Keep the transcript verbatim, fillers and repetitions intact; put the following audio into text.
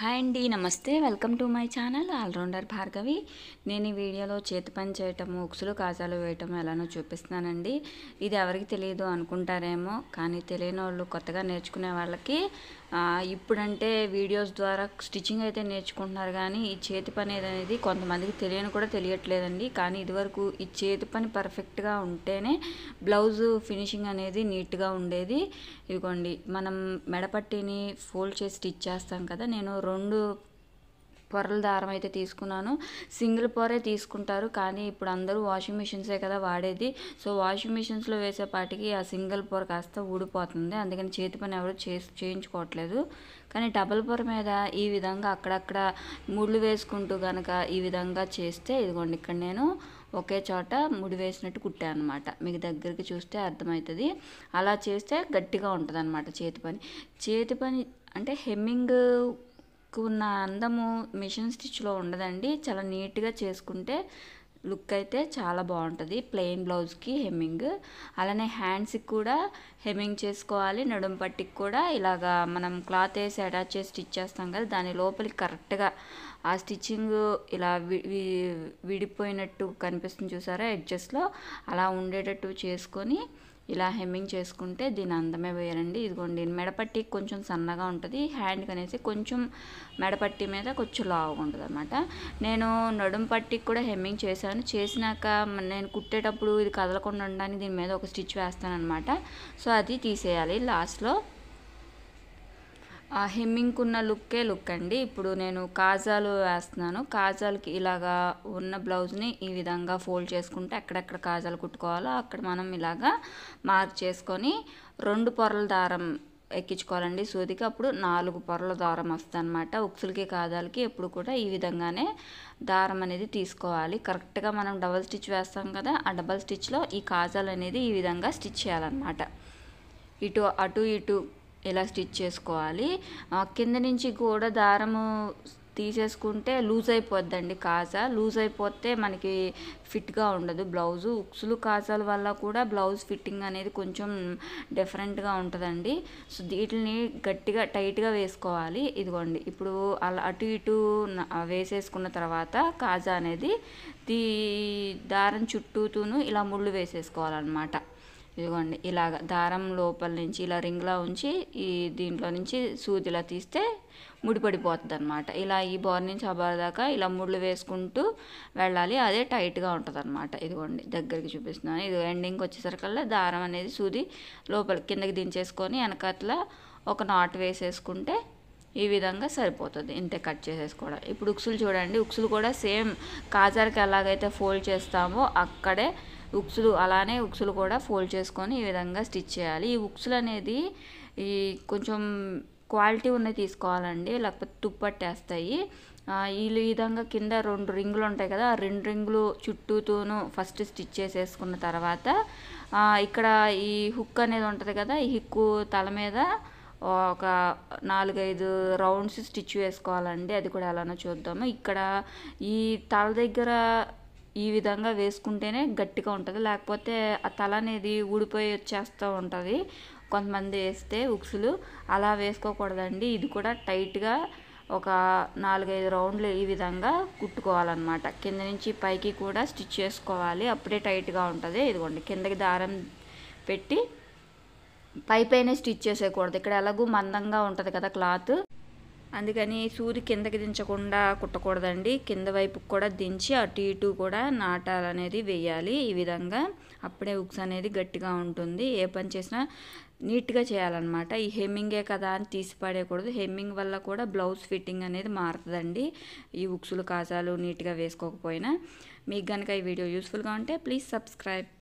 Hi అండి, నమస్తే. Welcome to my channel allrounder Bhargavi. నేను ఈ వీడియోలో చేతి పని చేయటము, ఉక్సులు కాజాలు వేయటం ఎలానో చూపిస్తున్నానండి. ఇది ఎవరికి తెలియదు అనుకుంటారేమో, కానీ తెలియని వాళ్ళు, కొత్తగా నేర్చుకునే వాళ్ళకి ఇప్పుడంటే వీడియోస్ ద్వారా స్టిచ్చింగ్ అయితే నేర్చుకుంటున్నారు, కానీ ఈ చేతి పని అనేది కొంతమందికి తెలియని కూడా తెలియట్లేదండి. కానీ ఇదివరకు ఈ చేతి పని పర్ఫెక్ట్గా ఉంటేనే బ్లౌజు ఫినిషింగ్ అనేది నీట్గా ఉండేది. ఇదిగోండి, మనం మెడపట్టిని ఫోల్డ్ చేసి స్టిచ్ చేస్తాం కదా, నేను రెండు పొరల దారం అయితే తీసుకున్నాను. సింగిల్ పొరే తీసుకుంటారు, కానీ ఇప్పుడు అందరూ వాషింగ్ మిషన్సే కదా వాడేది. సో వాషింగ్ మిషన్స్లో వేసేపాటికి ఆ సింగిల్ పొర కాస్త ఊడిపోతుంది, అందుకని చేతి పని ఎవరు చేసి చేయించుకోవట్లేదు. కానీ డబల్ పొర మీద ఈ విధంగా అక్కడక్కడ ముళ్ళు వేసుకుంటూ కనుక ఈ విధంగా చేస్తే, ఇదిగోండి ఇక్కడ నేను ఒకే చోట ముడి వేసినట్టు కుట్టాను అనమాట. మీకు దగ్గరికి చూస్తే అర్థమవుతుంది. అలా చేస్తే గట్టిగా ఉంటుంది అనమాట చేతి పని. చేతి పని అంటే హెమ్మింగ్ ఉన్న అందము మిషన్ స్టిచ్లో ఉండదండి. చాలా నీట్గా చేసుకుంటే లుక్ అయితే చాలా బాగుంటుంది. ప్లెయిన్ బ్లౌజ్కి హెమ్మింగ్, అలానే హ్యాండ్స్కి కూడా హెమ్మింగ్ చేసుకోవాలి. నడుం పట్టికి కూడా ఇలాగా మనం క్లాత్ వేసి అటాచ్ చేసి స్టిచ్ చేస్తాం కదా, దాని లోపలికి కరెక్ట్గా ఆ స్టిచ్చింగ్ ఇలా విడిపోయినట్టు కనిపిస్తుంది చూసారా ఎడ్జెస్లో, అలా ఉండేటట్టు చేసుకొని ఇలా హెమ్మింగ్ చేసుకుంటే దీని అందమే వేయాలండి. ఇదిగోండి, మెడపట్టి కొంచెం సన్నగా ఉంటుంది, హ్యాండ్కి అనేసి కొంచెం మెడపట్టి మీద కొంచెం లావుగా ఉంటుంది అనమాట. నేను నడుం పట్టికి కూడా హెమ్మింగ్ చేశాను. చేసినాక నేను కుట్టేటప్పుడు ఇది కదలకుండా ఉండడానికి దీని మీద ఒక స్టిచ్ వేస్తాను అనమాట. సో అది తీసేయాలి లాస్ట్లో. ఆ హెమ్మింగ్కి ఉన్న లుక్కే లుక్ అండి. ఇప్పుడు నేను కాజాలు వేస్తున్నాను. కాజాలకి ఇలాగా ఉన్న బ్లౌజ్ని ఈ విధంగా ఫోల్డ్ చేసుకుంటే ఎక్కడెక్కడ కాజాలు కుట్టుకోవాలో అక్కడ మనం ఇలాగా మార్క్ చేసుకొని రెండు పొరల దారం ఎక్కించుకోవాలండి సూదికి. అప్పుడు నాలుగు పొరల దారం వస్తుంది అనమాట. ఉక్సులకి కాజాలకి ఎప్పుడు కూడా ఈ విధంగానే దారం అనేది తీసుకోవాలి. కరెక్ట్గా మనం డబల్ స్టిచ్ వేస్తాం కదా, ఆ డబల్ స్టిచ్లో ఈ కాజాలు అనేది ఈ విధంగా స్టిచ్ చేయాలన్నమాట. ఇటు అటు ఇటు ఇలా స్టిచ్ చేసుకోవాలి. కింద నుంచి కూడా దారము తీసేసుకుంటే లూజ్ అయిపోద్దండి. కాజా లూజ్ అయిపోతే మనకి ఫిట్గా ఉండదు బ్లౌజు. ఉక్సులు కాజాల వల్ల కూడా బ్లౌజ్ ఫిట్టింగ్ అనేది కొంచెం డిఫరెంట్గా ఉంటుందండి. సో వీటిని గట్టిగా టైట్గా వేసుకోవాలి. ఇదిగోండి, ఇప్పుడు అలా అటు ఇటు వేసేసుకున్న తర్వాత కాజా అనేది దీ దారం చుట్టూతూను ఇలా ముళ్ళు వేసేసుకోవాలన్నమాట. ఇదిగోండి, ఇలాగ దారం లోపల నుంచి ఇలా రింగ్లా ఉంచి ఈ దీంట్లో నుంచి సూదిలా తీస్తే ముడిపడిపోతుంది అనమాట. ఇలా ఈ బార్ నుంచి ఆ బార్ దాకా ఇలా ముళ్ళు వేసుకుంటూ వెళ్ళాలి. అదే టైట్గా ఉంటుంది అనమాట. ఇదిగోండి, దగ్గరికి చూపిస్తున్నాను. ఇది ఎండింగ్కి వచ్చేసరికల్లా దారం అనేది సూది లోపల కిందకి దించేసుకొని వెనకట్లా ఒక నాట్ వేసేసుకుంటే ఈ విధంగా సరిపోతుంది. ఇంతే, కట్ చేసేసుకోవడం. ఇప్పుడు ఉక్సులు చూడండి, ఉక్సులు కూడా సేమ్ కాజాలకి ఎలాగైతే ఫోల్డ్ చేస్తామో అక్కడే ఉక్సులు అలానే ఉక్సులు కూడా ఫోల్డ్ చేసుకొని ఈ విధంగా స్టిచ్ చేయాలి. ఈ ఉక్సులు అనేది ఈ కొంచెం క్వాలిటీ ఉన్నవి తీసుకోవాలండి, లేకపోతే తుప్పట్టేస్తాయి. ఈ విధంగా కింద రెండు రింగులు ఉంటాయి కదా, ఆ రెండు రింగులు చుట్టూతూను ఫస్ట్ స్టిచ్ చేసేసుకున్న తర్వాత ఇక్కడ ఈ హుక్ అనేది ఉంటుంది కదా, ఈ హుక్కు తల మీద ఒక నాలుగైదు రౌండ్స్ స్టిచ్ వేసుకోవాలండి. అది కూడా ఎలానో చూద్దాము. ఇక్కడ ఈ తల దగ్గర ఈ విధంగా వేసుకుంటేనే గట్టిగా ఉంటుంది, లేకపోతే ఆ తల అనేది ఊడిపోయి వచ్చేస్తూ ఉంటుంది కొంతమంది వేస్తే ఉక్సులు. అలా వేసుకోకూడదండి. ఇది కూడా టైట్గా ఒక నాలుగైదు రౌండ్లు ఈ విధంగా కుట్టుకోవాలన్నమాట. కింద నుంచి పైకి కూడా స్టిచ్ చేసుకోవాలి, అప్పుడే టైట్గా ఉంటుంది. ఇదిగోండి, కిందకి దారం పెట్టి పై పైనే స్టిచ్ చేసేయకూడదు. ఇక్కడ ఎలాగూ మందంగా ఉంటుంది కదా క్లాత్, అందుకని సూది కిందకి దించకుండా కుట్టకూడదండి. కింద వైపుకి కూడా దించి అటు ఇటు కూడా నాటాలు అనేది వేయాలి ఈ విధంగా. అప్పుడే ఉక్స్ అనేది గట్టిగా ఉంటుంది. ఏ పని చేసినా నీట్గా చేయాలన్నమాట. ఈ హెమ్మింగే కదా అని తీసి పడేయకూడదు. హెమ్మింగ్ వల్ల కూడా బ్లౌజ్ ఫిట్టింగ్ అనేది మారుతుందండి, ఈ ఉక్సులు కాజాలు నీట్గా వేసుకోకపోయినా. మీకు కనుక ఈ వీడియో యూస్ఫుల్గా ఉంటే ప్లీజ్ సబ్స్క్రైబ్.